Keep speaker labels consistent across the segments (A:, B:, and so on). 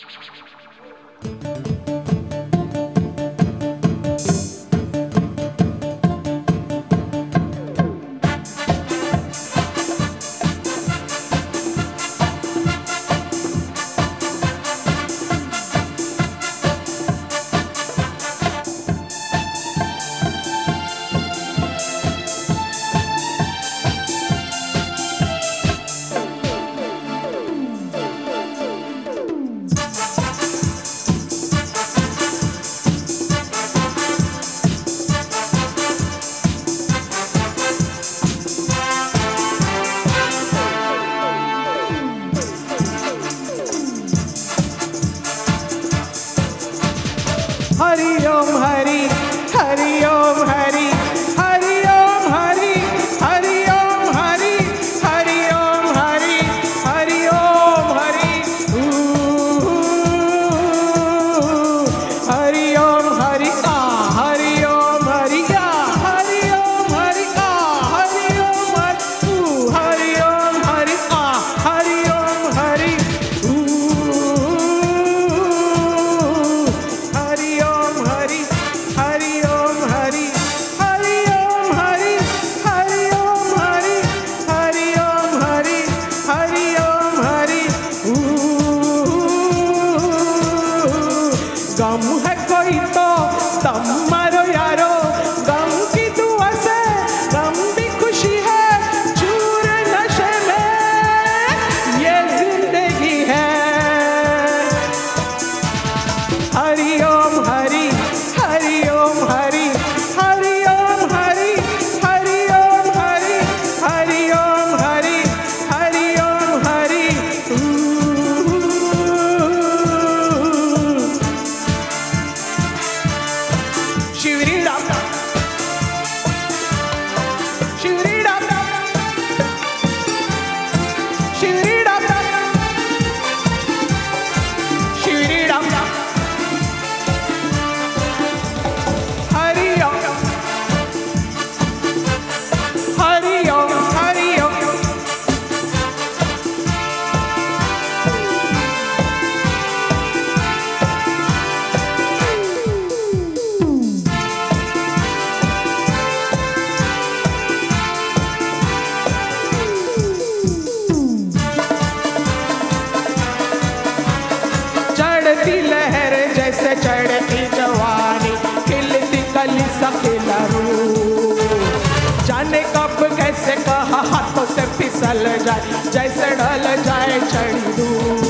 A: फिसल जाए जैसे ढल जाए Chandu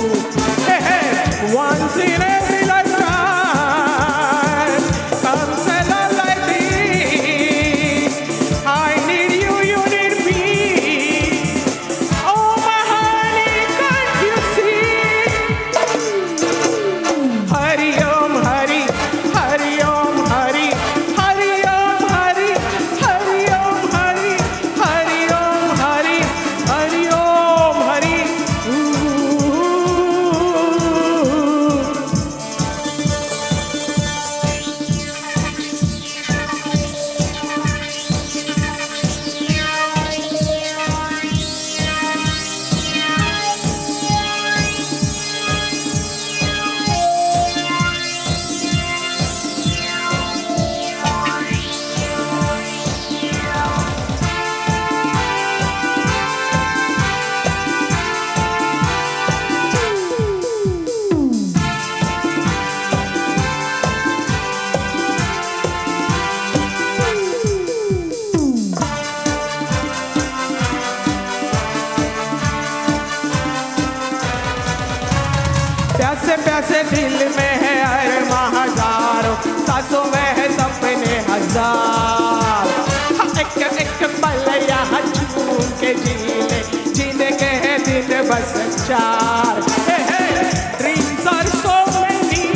A: once in every lifetime comes a love like this. I need you, you need me. Oh my honey, can't you see? Hari Om Hari, Hari Om Hari, Hari Om Hari, Hari Om Hari, Hari Om Hari, Hari Om Hari. प्यासे प्यासे दिल में है अरमां हजारों, सांसों में है सपने हजार। एक एक पल यहाँ झूम के जीने जीने के हैं दिन बस चार। Dreams are so many,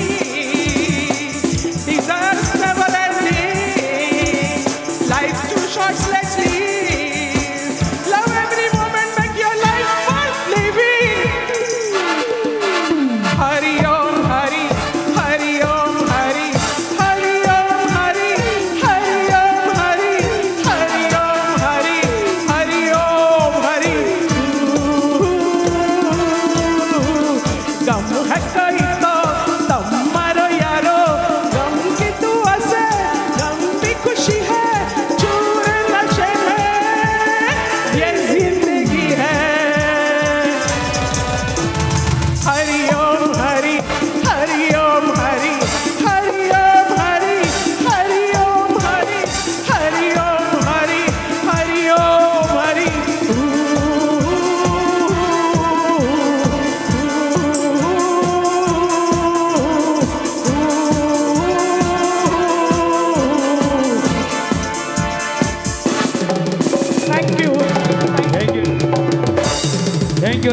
A: desires never ending. Life's too short, let's live. Love every moment, make your life worth living. Hari Om Hari, Hari Om Hari, Hari Om Hari, Hari Om Hari, Hari Om Hari, Hari Om Hari.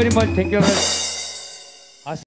B: Very much, thank you.